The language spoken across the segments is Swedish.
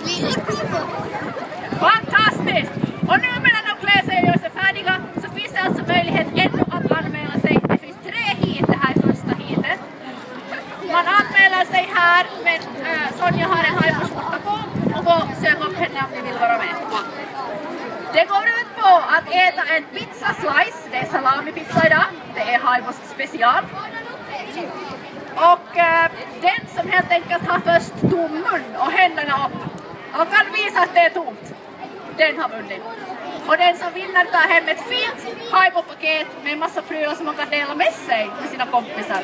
Fantastiskt! Och nu medan de klär sig och gör sig färdiga så finns det alltså möjlighet ännu att anmäla sig. Det finns 3 hit det här första hitet. Man anmäler sig här, men Sonja har en hajboskjorta på och sök upp henne om ni vill vara med. Det går ut på att äta en pizza slice, det är salamipizza idag, det är hajbos special. Och den som helt enkelt har först tom mun och händerna upp och kan visa att det är tomt, den har vunnit. Och den som vinner tar hem ett fint hajbo-paket med en massa prylar som man kan dela med sig med sina kompisar.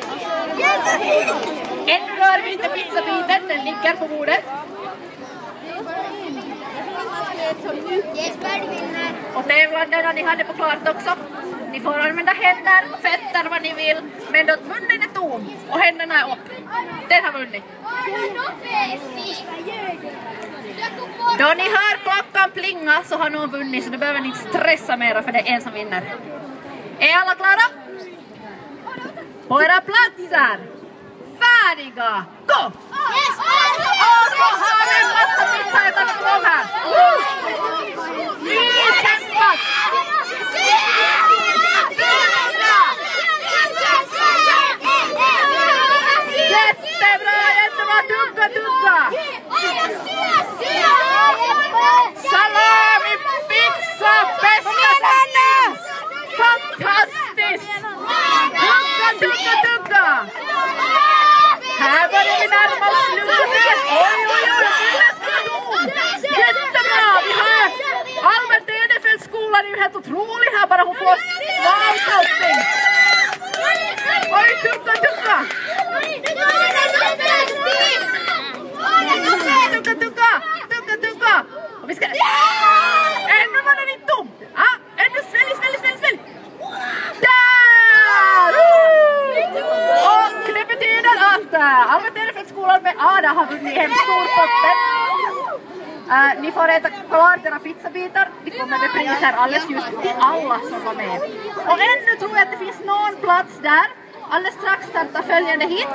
Ännu rör vi inte pizzabiten, den ligger på bordet. Och tävlandena ni hade på klart också. Ni får använda händer och fötter vad ni vill. Men då munnen är tom och händerna är upp. Den har vunnit. Då ni hör klockan plinga så har någon vunnit, så då behöver ni inte stressa mera för det är en som vinner. Är alla klara? På era platser. Färdiga. Gå! Och så har vi en massa pizza utan att gå här. Kämpat! Jättebra, jättebra. Tugga. Salami, pizza, bästa som fantastiskt! Tugga! Här börjar vi närma oss slutet. Oj, jättebra! Vi har Albert Edefelds skola, det är ju helt otroligt här, bara hon får svalt allting. Oj, tugga! Och vi ska... Ännu var den inte tom! Ännu svälj! Där! Och det betyder att Albert Edefeldsskolan med Ada har vunnit hem storpotten. Ni får äta klart era pizzabitar. Vi kommer med priser alldeles just till alla som var med. Och ännu tror jag att det finns någon plats där. Alldeles strax startar följande hit.